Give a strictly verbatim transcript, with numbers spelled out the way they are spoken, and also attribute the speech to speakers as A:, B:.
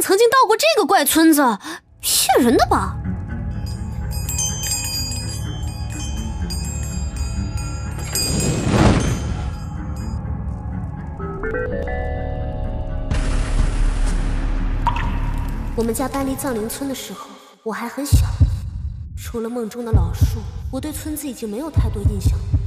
A: 曾经到过这个怪村子，骗人的吧？我们家搬离藏灵村的时候，我还很小，除了梦中的老树，我对村子已经没有太多印象了。